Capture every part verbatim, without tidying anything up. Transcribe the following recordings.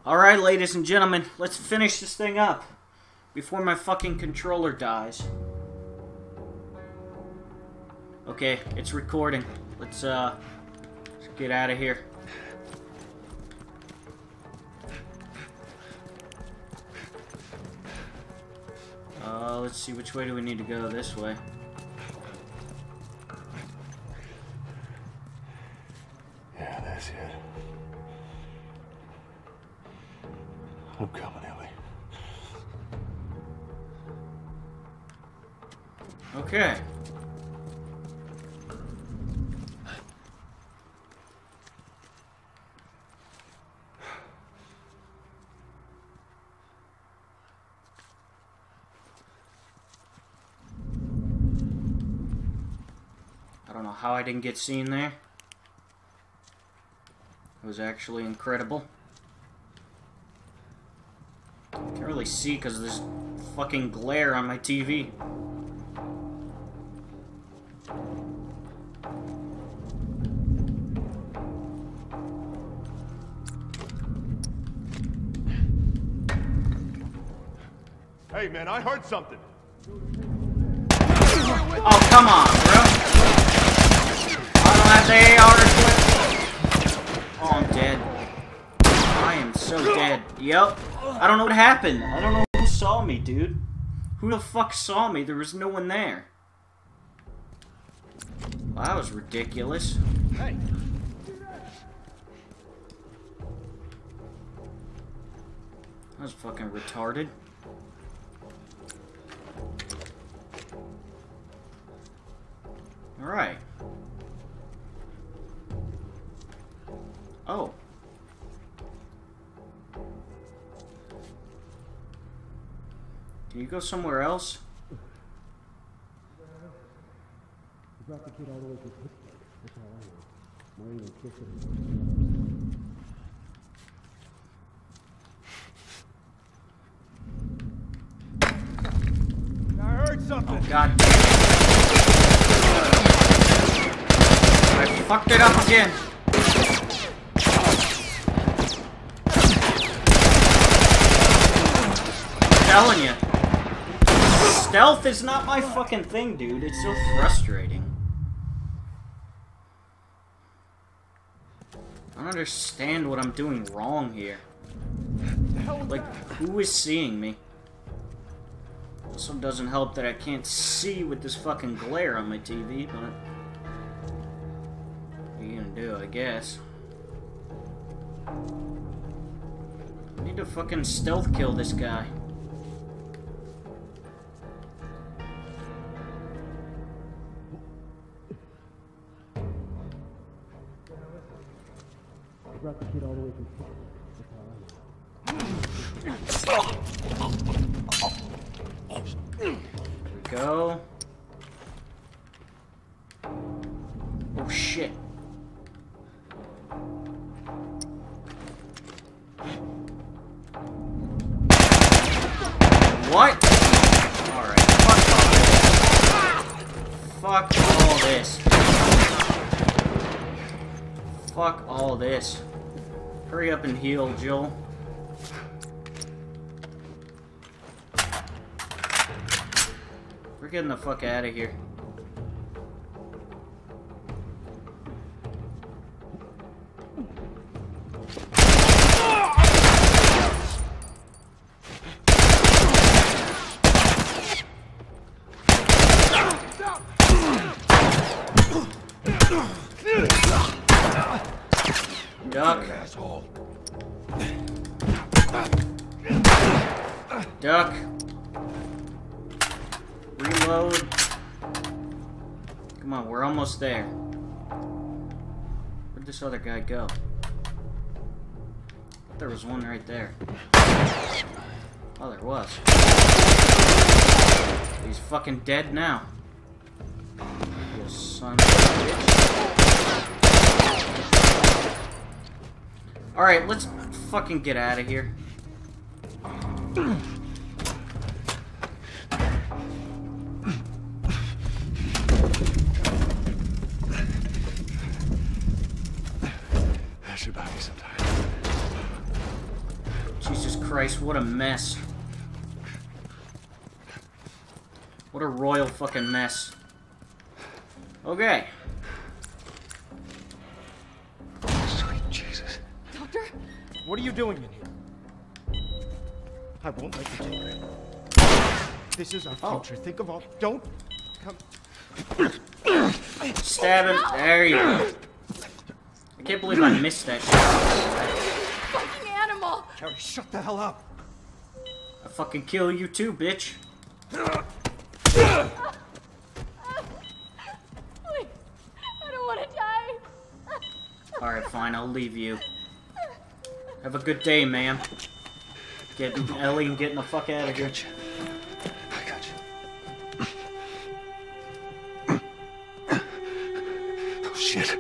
Alright, ladies and gentlemen, let's finish this thing up before my fucking controller dies. Okay, it's recording. Let's, uh, let's get out of here. Uh, let's see, which way do we need to go? This way. Yeah, that's it. I'm coming, Ellie. Okay. I don't know how I didn't get seen there. It was actually incredible. Can't really see because of this fucking glare on my T V. Hey, man, I heard something. Oh, come on, bro. I don't have the A R equipped. Oh, I'm dead. I am so dead. Yep. I don't know what happened. I don't know who saw me, dude. Who the fuck saw me? There was no one there. Well, that was ridiculous. Hey. That was fucking retarded. Alright. Oh. Can you go somewhere else? You brought the kid all the way to Pittsburgh. That's all I know. Not even kissing him. I heard something. Oh, god damn it. I fucked it up again. I'm telling you. Stealth is not my fucking thing, dude. It's so frustrating. I don't understand what I'm doing wrong here. Like, who is seeing me? Also doesn't help that I can't see with this fucking glare on my T V, but... what are you gonna do, I guess? I need to fucking stealth kill this guy. You brought the kid all the way to Pittsburgh. That's all I know. There we go. Oh shit. What? Alright, fuck all this. Fuck all this. Fuck all this. Hurry up and heal, Jill. We're getting the fuck out of here. Duck. Duck. Reload. Come on, we're almost there. Where'd this other guy go? There was one right there. Oh, there was. He's fucking dead now. You son of a bitch. Alright, let's fucking get out of here. That should buy me some time. Jesus Christ, what a mess. What a royal fucking mess. Okay. Sweet Jesus. Doctor? What are you doing in here? I won't let you take her. This is our future. Oh. Think of all. Don't come. Stab him. There you go. I can't believe I missed that shit. Fucking animal! Carrie, shut the hell up. I fucking kill you too, bitch. Please, I don't want to die. Alright, fine, I'll leave you. Have a good day, ma'am. Getting Ellie and getting the fuck out of here. I got you. Oh, shit.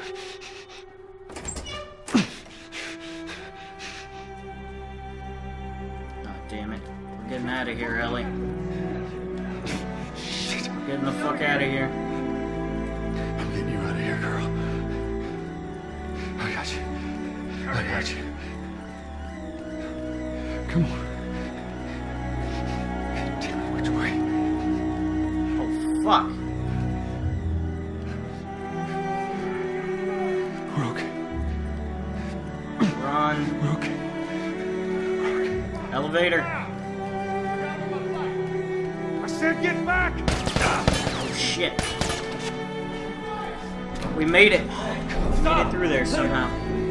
Oh, damn it. We're getting out of here, Ellie. Shit. We're getting the fuck out of here. I'm getting you out of here, girl. I got you. I got you. Come on. Tell me which way. Oh, fuck. We're okay. Run. We're okay. We're okay. Elevator. I said get back! Oh, shit. We made it. Made it through there somehow.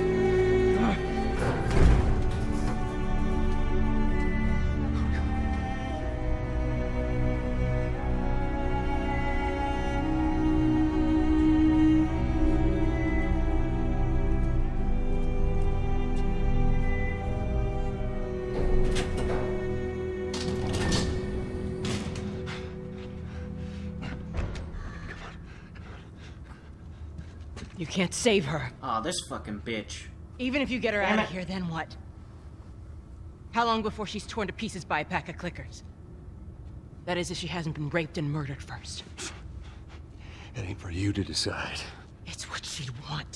You can't save her. Aw, oh, this fucking bitch. Even if you get her Damn out of it. here, then what? How long before she's torn to pieces by a pack of clickers? That is, if she hasn't been raped and murdered first. It ain't for you to decide. It's what she'd want.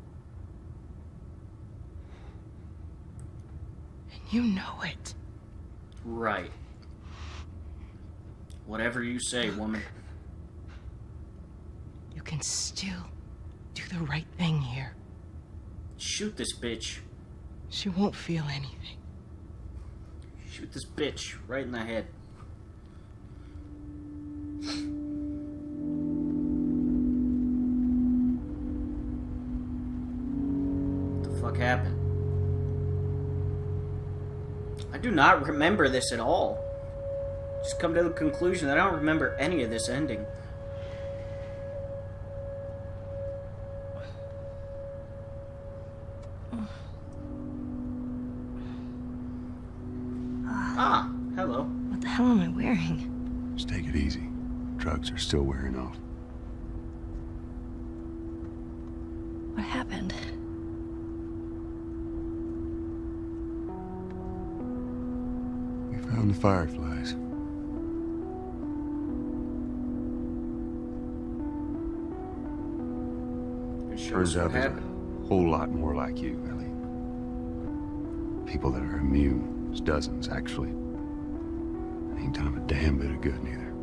And you know it. Right. Whatever you say, woman. You can still do the right thing here. Shoot this bitch. She won't feel anything. Shoot this bitch right in the head. What the fuck happened? I do not remember this at all. Just come to the conclusion that I don't remember any of this ending. Ah, hello. What the hell am I wearing? Just take it easy. Drugs are still wearing off. What happened? We found the fireflies. Show us Turns what out there's happened. a whole lot more like you, Ellie. People that are immune. There's dozens, actually. Ain't done 'em a damn bit of good, neither.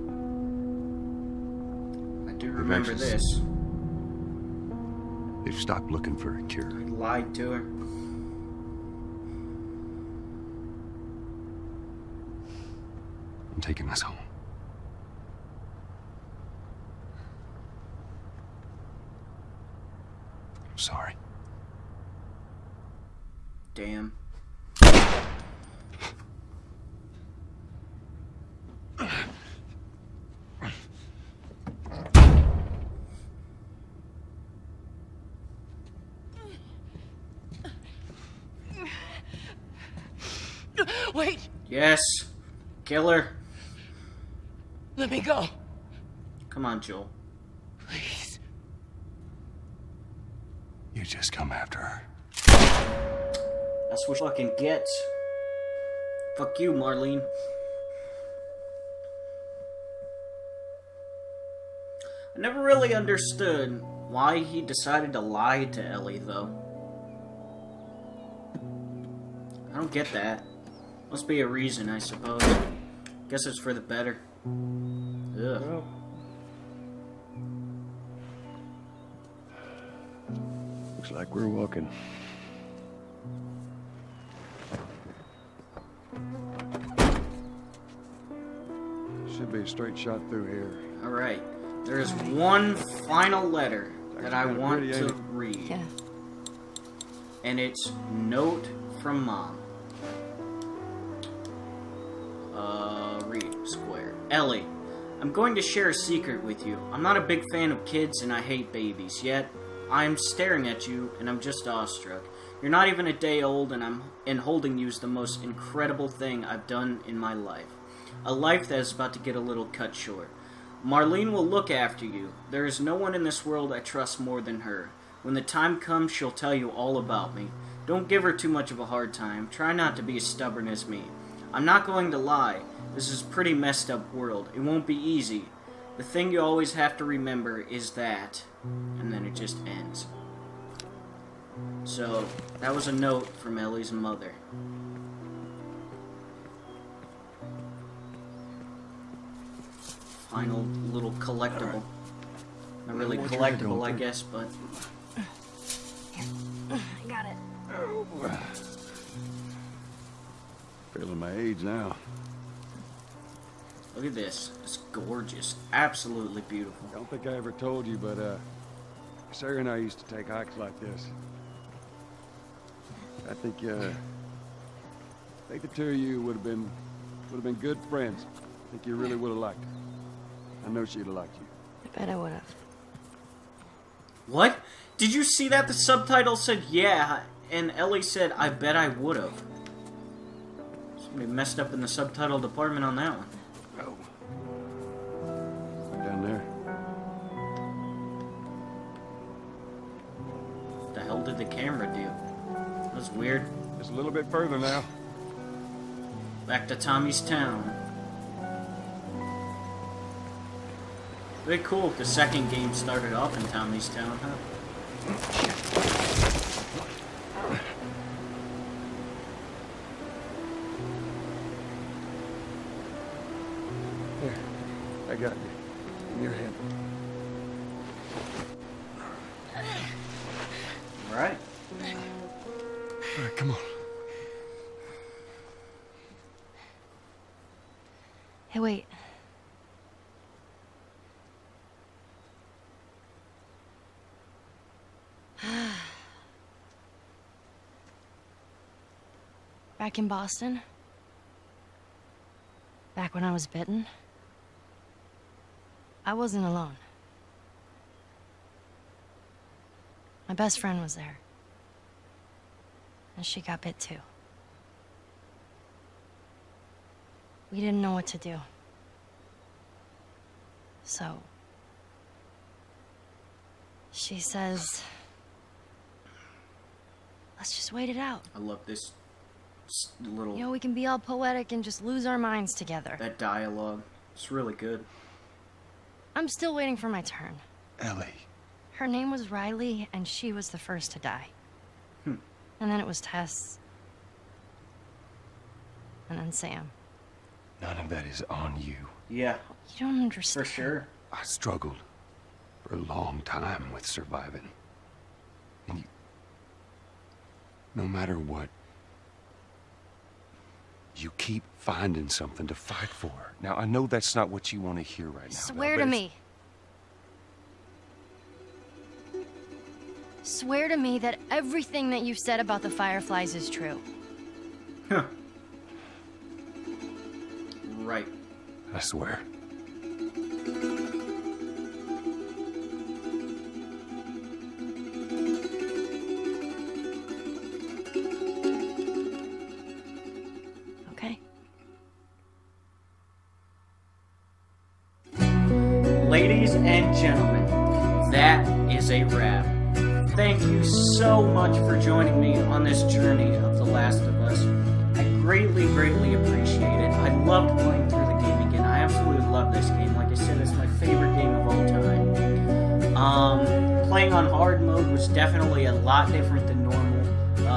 I do remember actually- this. They've stopped looking for a cure. I lied to her. I'm taking us home. I'm sorry. Damn. Wait! Yes. Kill her. Let me go! Come on, Joel. Please. You just come after her. That's what you fucking get. Fuck you, Marlene. I never really understood why he decided to lie to Ellie, though. I don't get that. Must be a reason, I suppose. Guess it's for the better. Ugh. Well, Looks like we're walking. Should be a straight shot through here. Alright. There is one final letter that I kinda want pretty, to ain't it? read. Yeah. And it's Note from Mom. Uh, read. Square. Ellie, I'm going to share a secret with you. I'm not a big fan of kids and I hate babies, yet I'm staring at you and I'm just awestruck. You're not even a day old and I'm and holding you is the most incredible thing I've done in my life. A life that is about to get a little cut short. Marlene will look after you. There is no one in this world I trust more than her. When the time comes, she'll tell you all about me. Don't give her too much of a hard time. Try not to be as stubborn as me. I'm not going to lie. This is a pretty messed up world. It won't be easy. The thing you always have to remember is that... And then it just ends. So, that was a note from Ellie's mother. Final little collectible. Not really What you got collectible, going I through? guess, but... I got it. Feeling my age now. Look at this. It's gorgeous. Absolutely beautiful. Don't think I ever told you, but uh, Sarah and I used to take hikes like this. I think, uh, I think the two of you would have been, would have been good friends. I think you really would have liked her. I know she'd have liked you. I bet I would have. What? Did you see that? The subtitle said, yeah, and Ellie said, I bet I would've. Somebody messed up in the subtitle department on that one. Oh. Down there. What the hell did the camera do? That was weird. Just a little bit further now. Back to Tommy's Town. Very cool, the second game started off in Tommy's Town, huh? Here, I got you. In your hand. Alright. All right, come on. Hey, wait. Back in Boston? Back when I was bitten? I wasn't alone. My best friend was there. And she got bit too. We didn't know what to do. So... she says... let's just wait it out. I love this s- little... You know, we can be all poetic and just lose our minds together. that dialogue. It's really good. I'm still waiting for my turn. Ellie. Her name was Riley, and she was the first to die. Hmm. And then it was Tess. And then Sam. None of that is on you. Yeah, You don't understand. for sure. I struggled for a long time with surviving. And you... no matter what, you keep finding something to fight for. Now, I know that's not what you want to hear right now. Swear but to it's- me. Swear to me that everything that you've said about the Fireflies is true. Huh. Right. I swear. Okay? Ladies and gentlemen, that is a wrap. Thank you so much for joining me on this journey of The Last of Us. I greatly, greatly appreciate it. I loved playing through the game again. I absolutely love this game. Like I said, it's my favorite game of all time. Um, playing on hard mode was definitely a lot different than normal. Uh,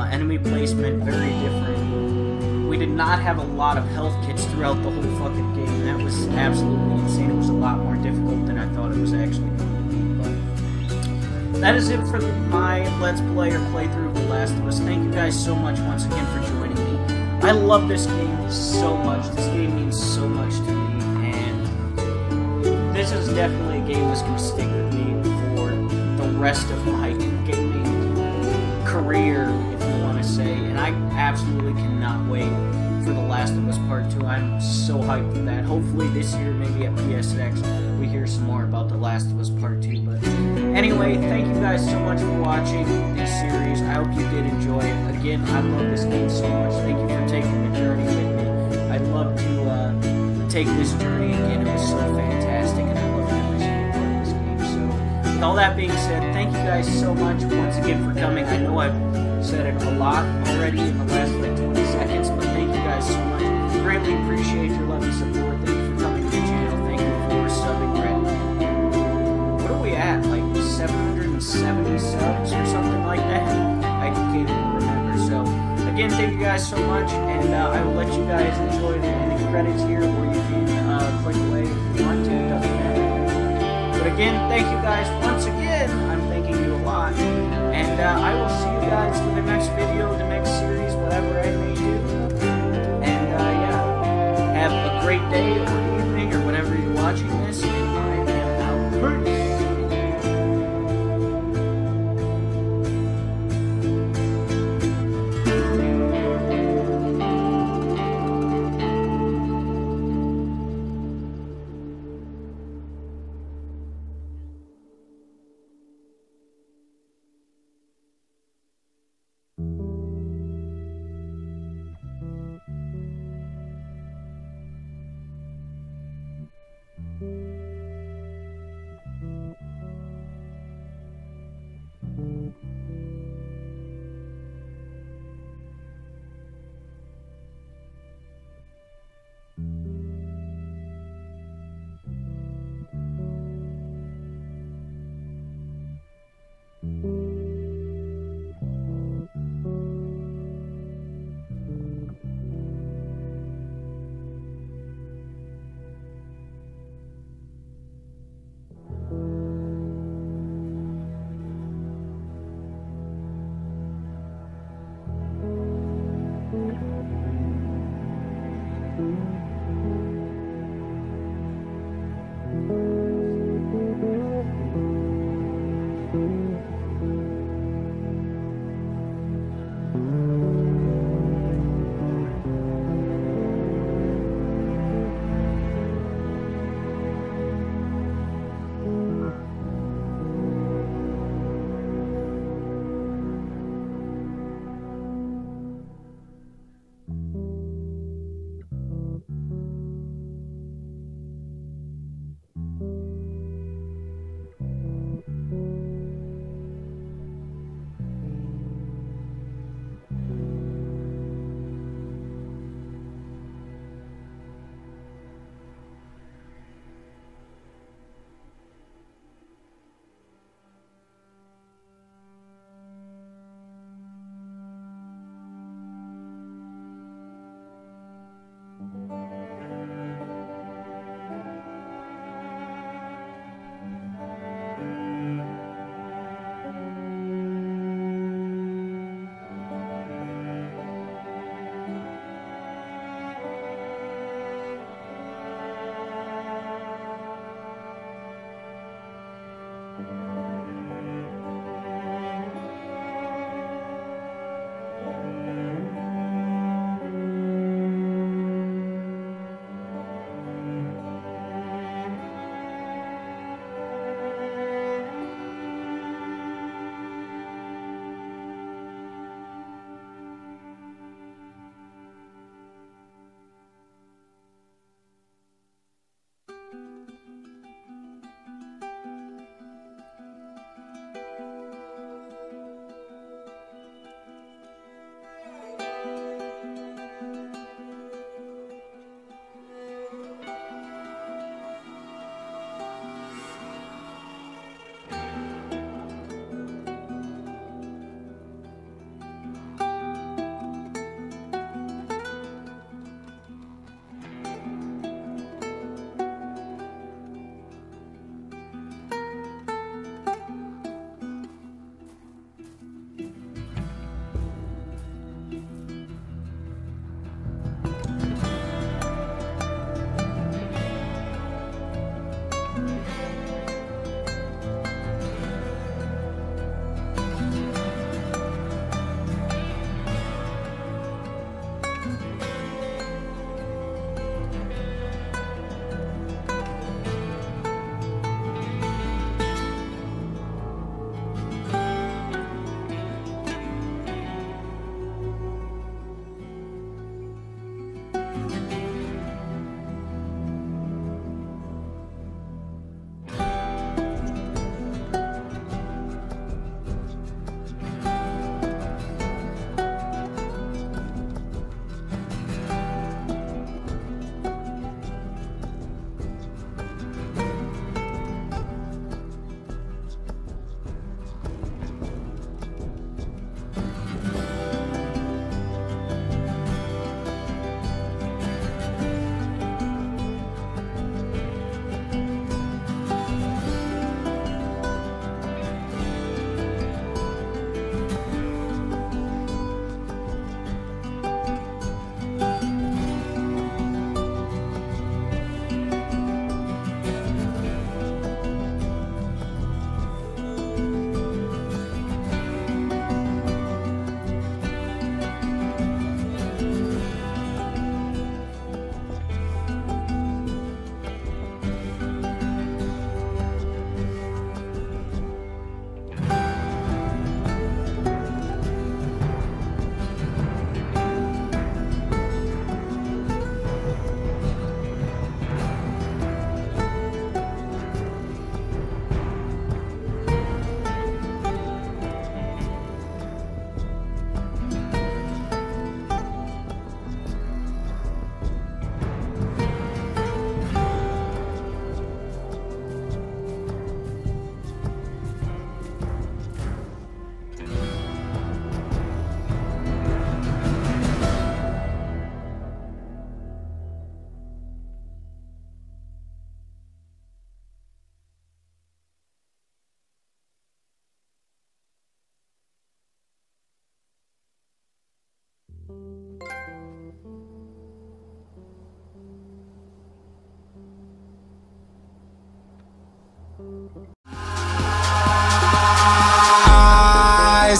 Uh, enemy placement, very different. We did not have a lot of health kits throughout the whole fucking game. That was absolutely insane. It was a lot more difficult than I thought it was actually going to be. But that is it for my Let's Play or playthrough of The Last of Us. Thank you guys so much once again for joining me. I love this game so much. This game means so much to me, and this is definitely a game that's going to stick with me for the rest of my gaming career, if you want to say, and I absolutely cannot wait for The Last of Us Part two. I'm so hyped for that. Hopefully this year, maybe at P S X, we hear some more about The Last of Us Part two. But anyway, thank you guys so much for watching this series. I hope you did enjoy it. Again, I love this game so much. Thank you for taking the journey with me. I'd love to uh, take this journey again. It was so fantastic, and I love every single part of this game. So, with all that being said, thank you guys so much once again for coming. I know I've said it a lot already in the last like twenty seconds, but thank you guys so much. Greatly appreciate your love and support. Thank you for coming to the channel. Thank you for subbing. Right? What are we at? Like seven hundred seventy subs or something like that? I can't even remember. So again, thank you guys so much, and uh, I will let you guys enjoy the ending credits here, or you can uh, click away if you want to. It doesn't matter. But again, thank you guys once again. I'm thanking you a lot. And uh, I will see you guys for the next video, the next series, whatever I may do. And uh, yeah, have a great day or evening or whenever you're watching this. And I am out. Peace. you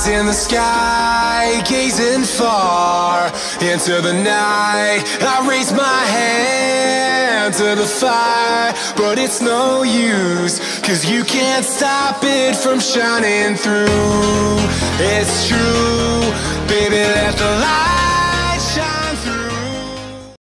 eyes in the sky, gazing far into the night. I raise my hand to the fire, but it's no use, 'cause you can't stop it from shining through. It's true, baby, let the light